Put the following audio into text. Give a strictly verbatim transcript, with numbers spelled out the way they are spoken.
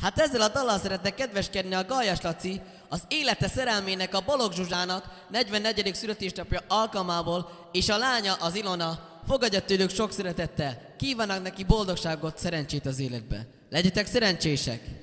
Hát ezzel a dallal szeretne kedveskedni a Galjas Laci, az élete szerelmének, a Balogh Zsuzsának negyvennegyedik születésnapja alkalmából, és a lánya, az Ilona, fogadja tőlük sok szeretettel. Kívánnak neki boldogságot, szerencsét az életbe. Legyetek szerencsések!